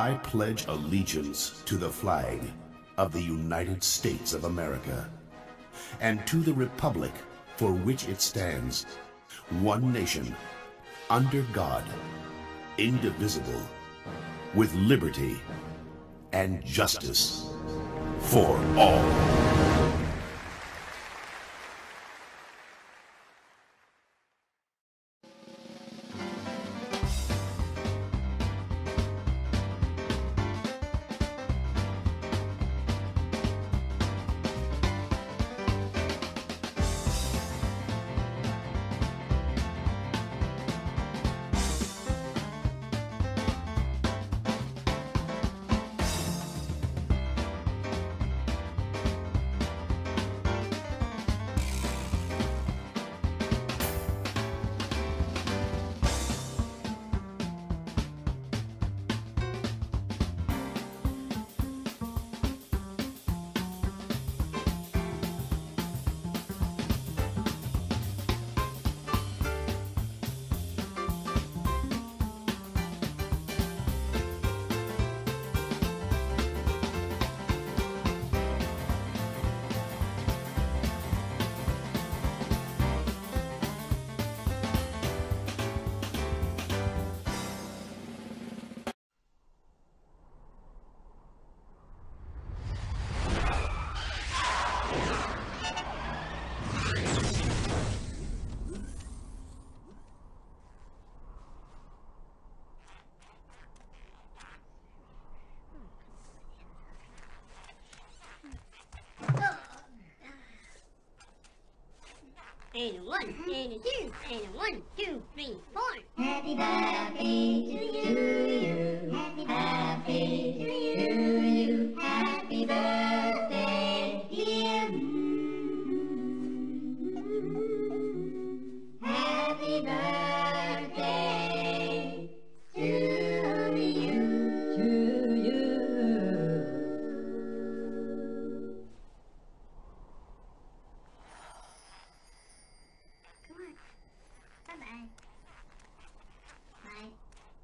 I pledge allegiance to the flag of the United States of America and to the republic for which it stands, one nation, under God, indivisible, with liberty and justice for all. And a one, and a two, and a 1, 2, 3, 4. Happy birthday to you. Happy birthday to you. Happy birthday, dear. Happy birthday to you. To you. Bye-bye. Bye.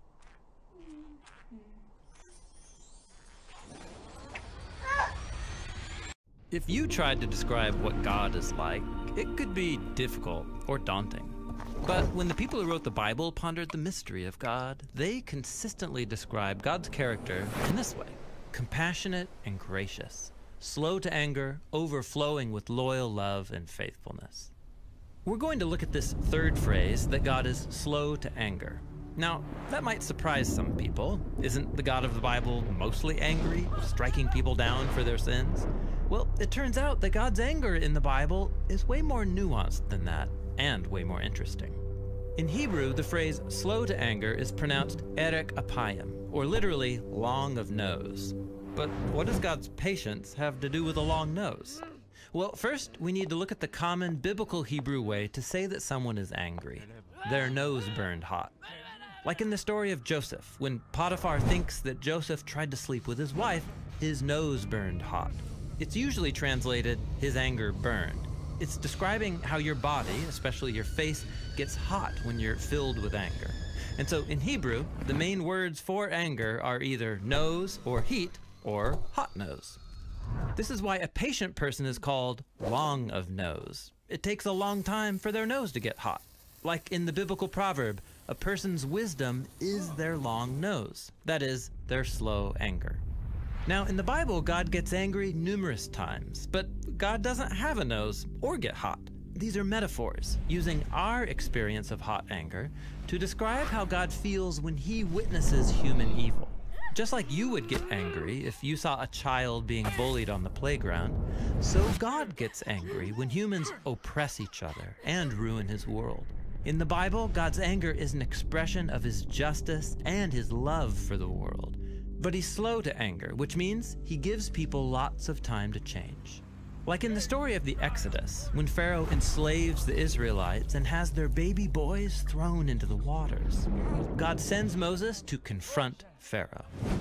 If you tried to describe what God is like, it could be difficult or daunting. But when the people who wrote the Bible pondered the mystery of God, they consistently describe God's character in this way: compassionate and gracious, slow to anger, overflowing with loyal love and faithfulness. We're going to look at this third phrase, that God is slow to anger. Now, that might surprise some people. Isn't the God of the Bible mostly angry, striking people down for their sins? Well, it turns out that God's anger in the Bible is way more nuanced than that, and way more interesting. In Hebrew, the phrase slow to anger is pronounced erek apayim, or literally long of nose. But what does God's patience have to do with a long nose? Well, first, we need to look at the common biblical Hebrew way to say that someone is angry. Their nose burned hot. Like in the story of Joseph, when Potiphar thinks that Joseph tried to sleep with his wife, his nose burned hot. It's usually translated, his anger burned. It's describing how your body, especially your face, gets hot when you're filled with anger. And so in Hebrew, the main words for anger are either nose or heat or hot nose. This is why a patient person is called long of nose. It takes a long time for their nose to get hot. Like in the biblical proverb, a person's wisdom is their long nose. That is, their slow anger. Now, in the Bible, God gets angry numerous times, but God doesn't have a nose or get hot. These are metaphors, using our experience of hot anger to describe how God feels when he witnesses human evil. Just like you would get angry if you saw a child being bullied on the playground, so God gets angry when humans oppress each other and ruin his world. In the Bible, God's anger is an expression of his justice and his love for the world. But he's slow to anger, which means he gives people lots of time to change. Like in the story of the Exodus, when Pharaoh enslaves the Israelites and has their baby boys thrown into the waters. God sends Moses to confront Pharaoh.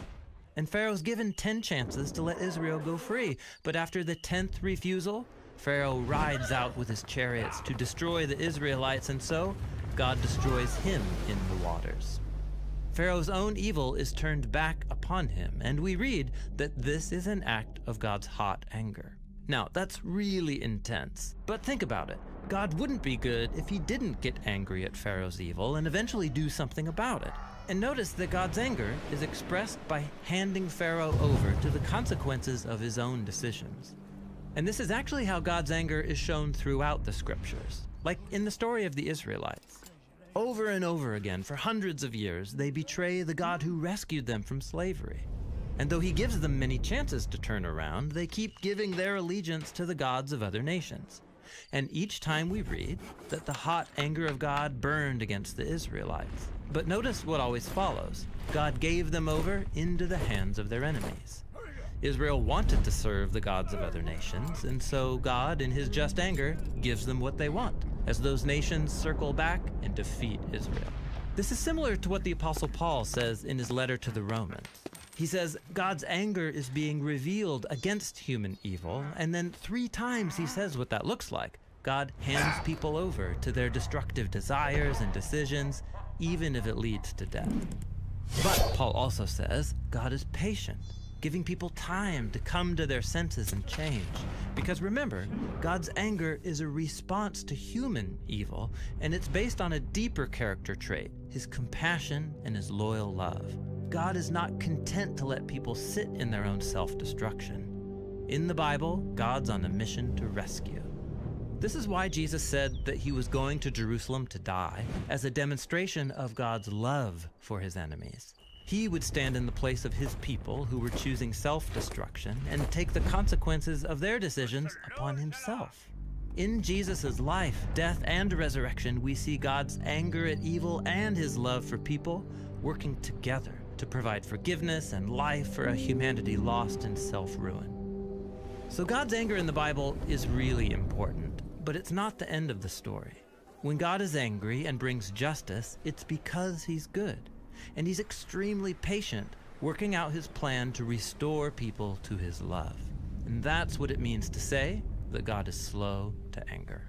And Pharaoh's given 10 chances to let Israel go free, but after the 10th refusal, Pharaoh rides out with his chariots to destroy the Israelites, and so God destroys him in the waters. Pharaoh's own evil is turned back upon him, and we read that this is an act of God's hot anger. Now, that's really intense, but think about it. God wouldn't be good if he didn't get angry at Pharaoh's evil and eventually do something about it. And notice that God's anger is expressed by handing Pharaoh over to the consequences of his own decisions. And this is actually how God's anger is shown throughout the scriptures, like in the story of the Israelites. Over and over again, for hundreds of years, they betray the God who rescued them from slavery. And though he gives them many chances to turn around, they keep giving their allegiance to the gods of other nations. And each time we read that the hot anger of God burned against the Israelites. But notice what always follows. God gave them over into the hands of their enemies. Israel wanted to serve the gods of other nations, and so God, in his just anger, gives them what they want, as those nations circle back and defeat Israel. This is similar to what the Apostle Paul says in his letter to the Romans. He says God's anger is being revealed against human evil, and then 3 times he says what that looks like. God hands people over to their destructive desires and decisions, even if it leads to death. But Paul also says God is patient, giving people time to come to their senses and change. Because remember, God's anger is a response to human evil, and it's based on a deeper character trait, his compassion and his loyal love. God is not content to let people sit in their own self-destruction. In the Bible, God's on a mission to rescue. This is why Jesus said that he was going to Jerusalem to die, as a demonstration of God's love for his enemies. He would stand in the place of his people who were choosing self-destruction and take the consequences of their decisions upon himself. In Jesus' life, death, and resurrection, we see God's anger at evil and his love for people working together to provide forgiveness and life for a humanity lost in self-ruin. So God's anger in the Bible is really important, but it's not the end of the story. When God is angry and brings justice, it's because he's good. And he's extremely patient, working out his plan to restore people to his love. And that's what it means to say that God is slow to anger.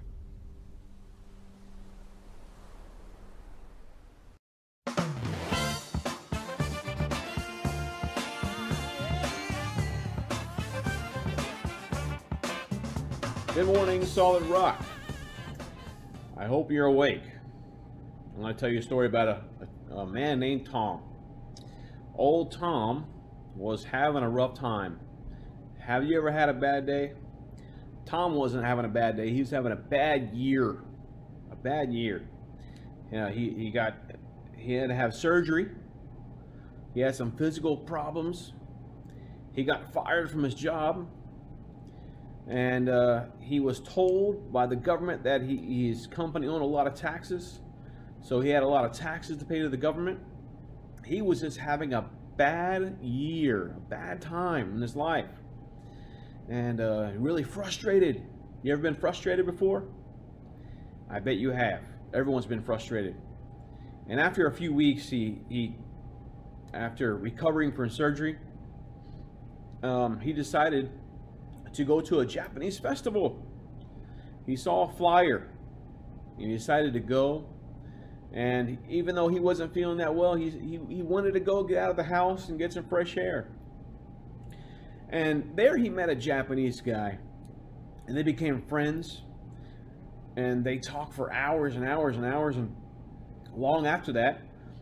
Good morning, Solid Rock. I hope you're awake. I'm going to tell you a story about a man named Tom. Old Tom was having a rough time. Have you ever had a bad day? Tom wasn't having a bad day. He was having a bad year. A bad year. You know, he had to have surgery. He had some physical problems. He got fired from his job. And he was told by the government that his company owned a lot of taxes. So he had a lot of taxes to pay to the government. He was just having a bad year, a bad time in his life. And really frustrated. You ever been frustrated before? I bet you have. Everyone's been frustrated. And after a few weeks, after recovering from surgery, he decided to go to a Japanese festival. He saw a flyer and he decided to go. And even though he wasn't feeling that well, he wanted to go get out of the house and get some fresh air. And there he met a Japanese guy, and they became friends. And they talked for hours and hours and hours. And long after that,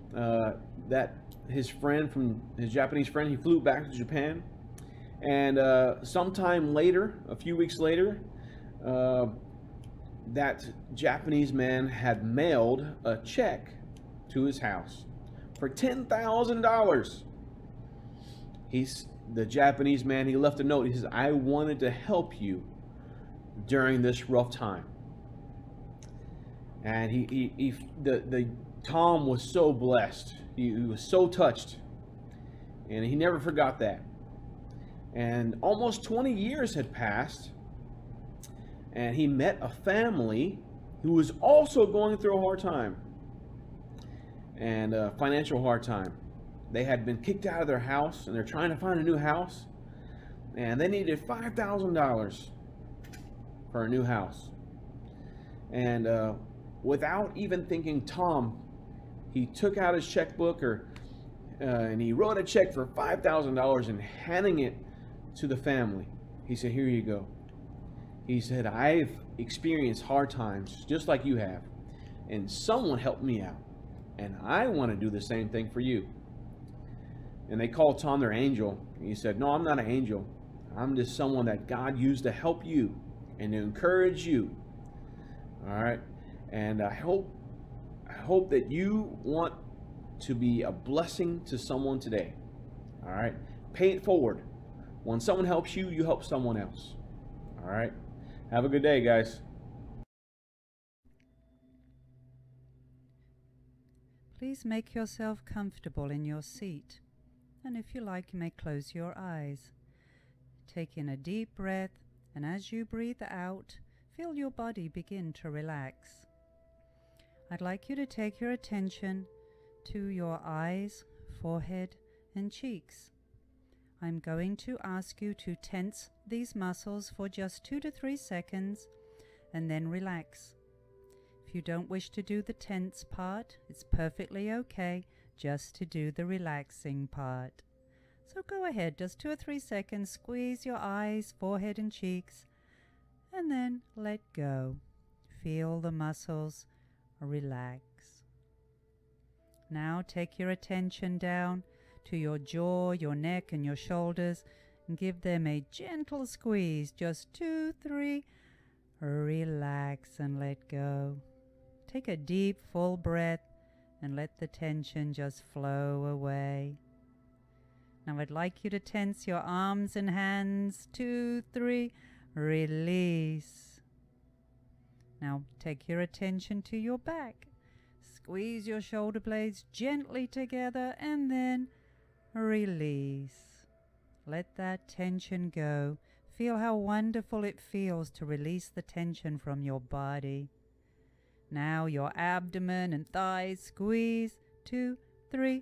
his Japanese friend, he flew back to Japan. And sometime later, a few weeks later, that Japanese man had mailed a check to his house for $10,000. The Japanese man, he left a note. He says, "I wanted to help you during this rough time." And Tom was so blessed. He was so touched, and he never forgot that. And almost 20 years had passed, and he met a family who was also going through a hard time, and a financial hard time. They had been kicked out of their house, and they're trying to find a new house, and they needed $5,000 for a new house. And without even thinking, Tom, he took out his checkbook, or and he wrote a check for $5,000 and handing it to the family. He said, "Here you go." He said, "I've experienced hard times just like you have, and someone helped me out, and I want to do the same thing for you." And they called Tom their angel. He said, "No, I'm not an angel. I'm just someone that God used to help you and to encourage you." All right. And I hope that you want to be a blessing to someone today. All right. Pay it forward. When someone helps you, you help someone else. All right. Have a good day, guys. Please make yourself comfortable in your seat. And if you like, you may close your eyes. Take in a deep breath, and as you breathe out, feel your body begin to relax. I'd like you to take your attention to your eyes, forehead, and cheeks. I'm going to ask you to tense these muscles for just 2 to 3 seconds and then relax. If you don't wish to do the tense part, it's perfectly okay just to do the relaxing part. So go ahead, just 2 or 3 seconds, squeeze your eyes, forehead, and cheeks, and then let go. Feel the muscles relax. Now take your attention down to your jaw, your neck, and your shoulders, and give them a gentle squeeze. Just 2, 3. Relax and let go. Take a deep, full breath and let the tension just flow away. Now I'd like you to tense your arms and hands. 2, 3. Release. Now take your attention to your back. Squeeze your shoulder blades gently together and then release. Let that tension go. Feel how wonderful it feels to release the tension from your body. Now your abdomen and thighs, squeeze. 2, 3.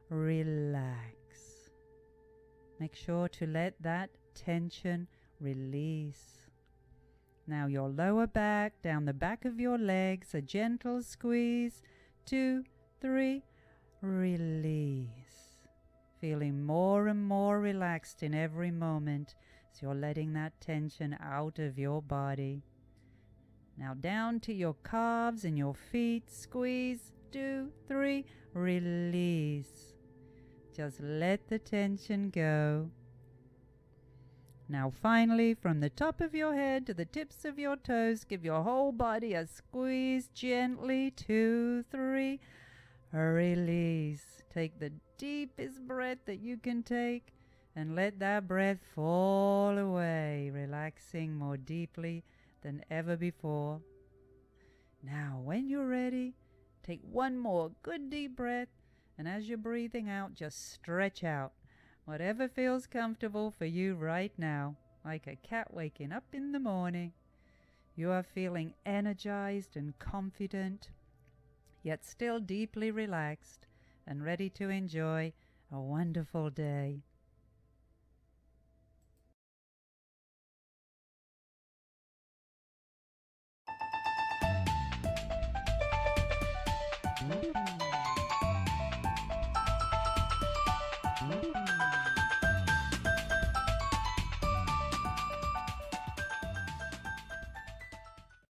Relax. Make sure to let that tension release. Now your lower back, down the back of your legs, a gentle squeeze. 2, 3. Release. Feeling more and more relaxed in every moment as you're letting that tension out of your body. Now down to your calves and your feet, squeeze. 2, 3. Release. Just let the tension go. Now finally, from the top of your head to the tips of your toes, give your whole body a squeeze gently. 2, 3. Release. Take the deepest breath that you can take and let that breath fall away, relaxing more deeply than ever before. Now, when you're ready, take one more good deep breath, and as you're breathing out, just stretch out. Whatever feels comfortable for you right now, like a cat waking up in the morning. You are feeling energized and confident, yet still deeply relaxed and ready to enjoy a wonderful day.